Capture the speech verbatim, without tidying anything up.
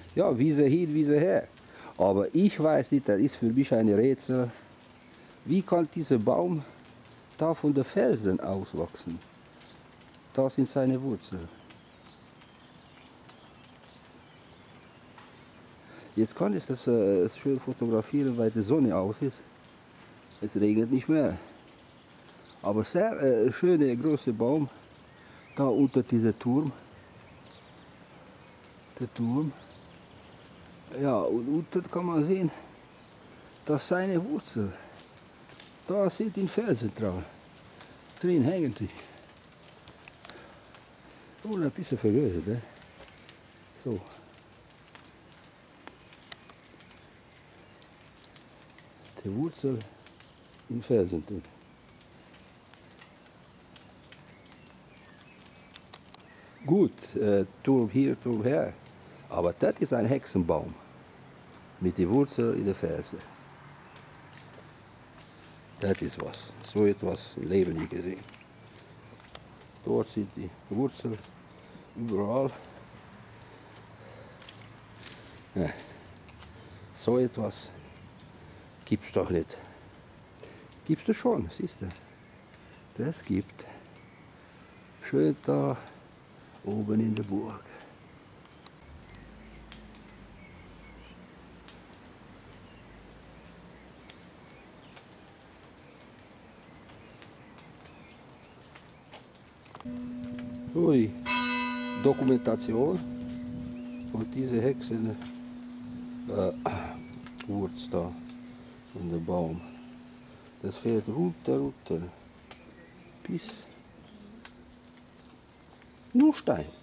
Ja, wie sie hin, wie sie her. Aber ich weiß nicht, das ist für mich ein Rätsel. Wie kann dieser Baum da von den Felsen auswachsen? Da sind seine Wurzeln. Jetzt kann ich das äh, schön fotografieren, weil die Sonne aus ist. Es regnet nicht mehr. Aber sehr äh, schöner großer Baum, da unter diesem Turm. Der Turm. Ja, und unten kann man sehen, dass seine Wurzeln, da sind die Felsen dran. Drin hängen die. Oh, ein bisschen vergrößert, ne? So. Die Wurzel im Felsen drin. Gut, äh, Turm hier, Turm her. Aber das ist ein Hexenbaum. Mit den Wurzeln in den Felsen. Das ist was. So etwas im Leben nie gesehen. Dort sind die Wurzeln überall. Ja. So etwas gibt's doch nicht. Gibt's doch schon, siehst du. Das gibt. Schön da oben in der Burg. So die Dokumentation von dieser Hexen äh, Wurz da in dem Baum. Das fährt runter, runter bis nur Stein.